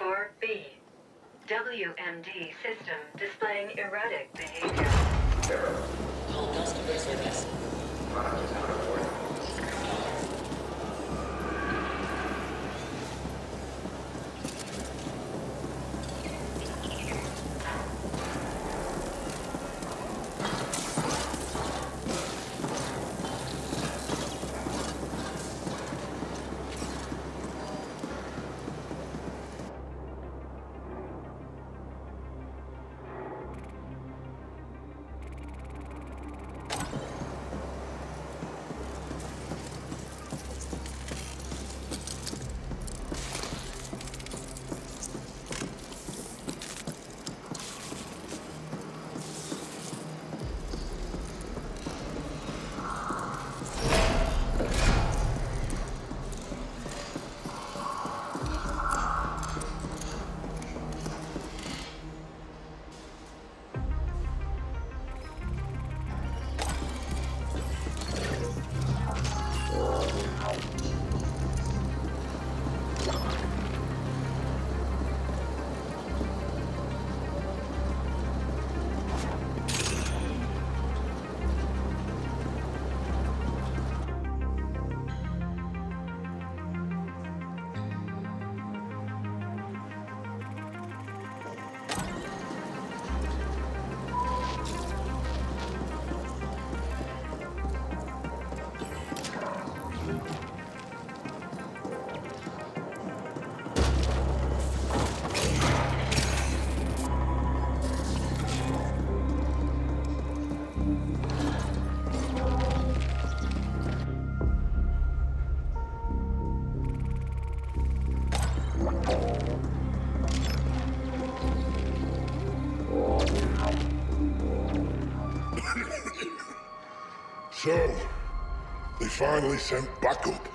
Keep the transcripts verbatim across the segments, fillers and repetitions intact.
four B. W M D system displaying erratic behavior. All customer service. So, they finally sent backup.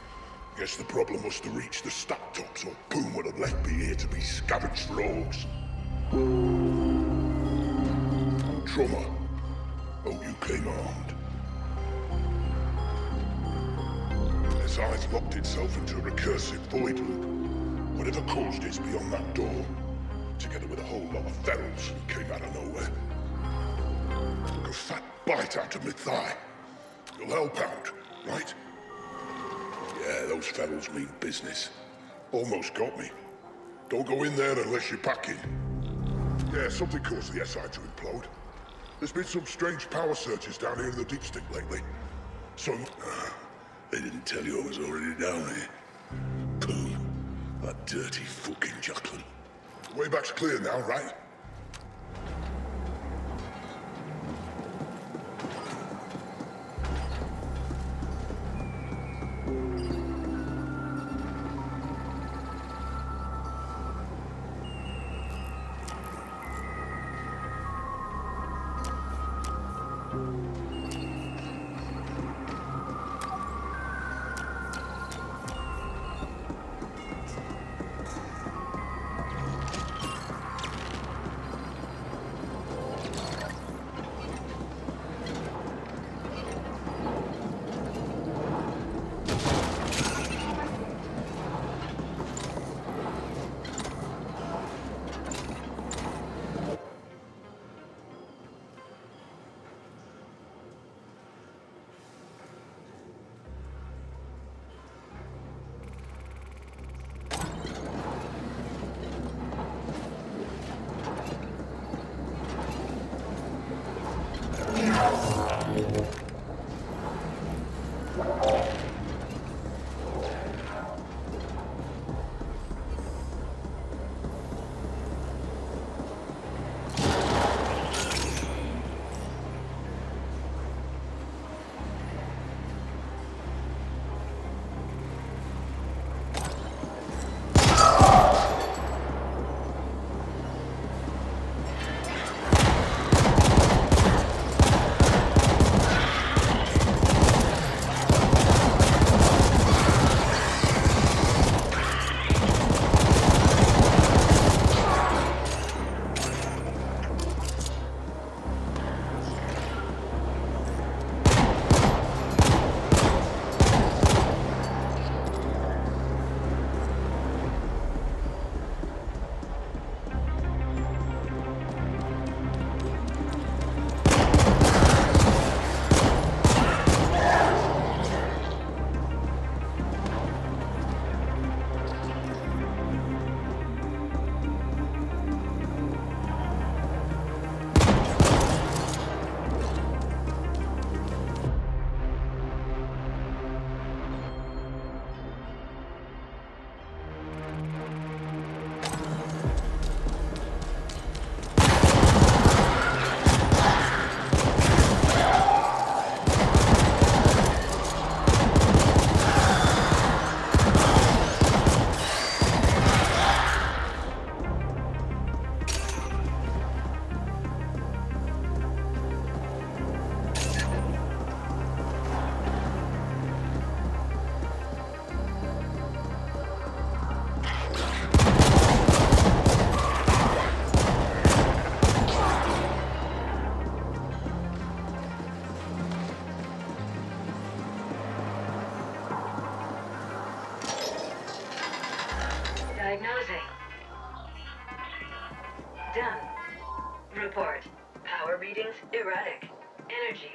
Guess the problem was to reach the stack tops, or Boom would have left me here to be scavenged for orcs. Trauma. Oh, you came armed. His eyes locked itself into a recursive void loop. Whatever caused it's beyond that door, together with a whole lot of ferals who came out of nowhere. Took a fat bite out of my thigh. You'll help out, right? Yeah, those ferals mean business. Almost got me. Don't go in there unless you're packing. Yeah, something caused the S I to implode. There's been some strange power surges down here in the Deep Stick lately. So... Uh, they didn't tell you I was already down here. Pooh. That dirty fucking Jacqueline. The way back's clear now, right?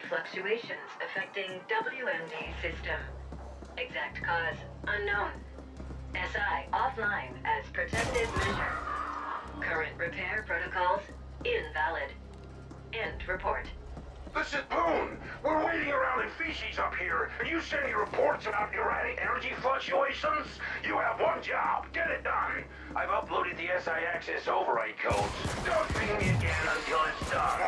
fluctuations affecting W M D system. Exact cause unknown. S I offline as protective measure. Current repair protocols invalid. End report. This is Boone. We're waiting around in feces up here, and you sending reports about erratic energy fluctuations? You have one job. Get it done. I've uploaded the S I access override codes. Don't ping me again until it's done.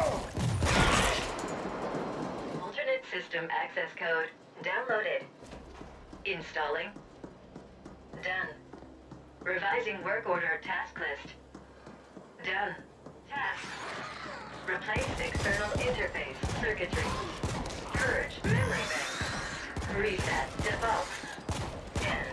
Alternate system access code downloaded. Installing. Done. Revising work order task list. Done. Task. Replace external interface circuitry. Purge memory bank. Reset default. End.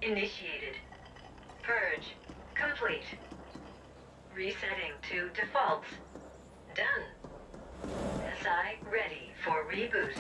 initiated. Purge complete. Resetting to defaults. Done. S I ready for reboot.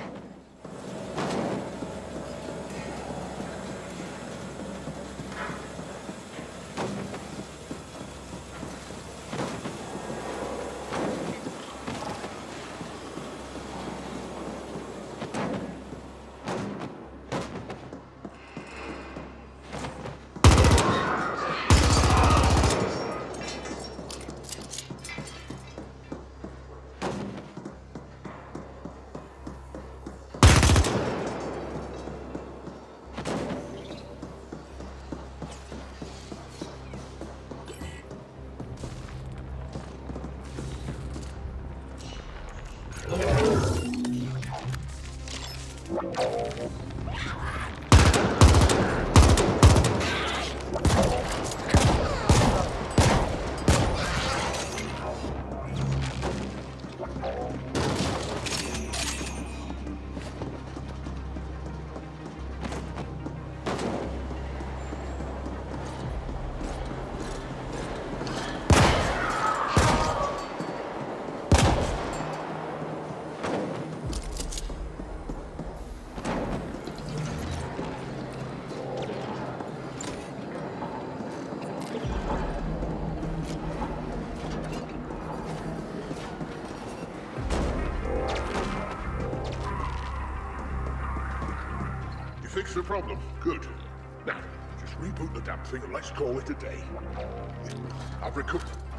Fix the problem. Good. Now, just reboot the damn thing and let's call it a day. I've recovered.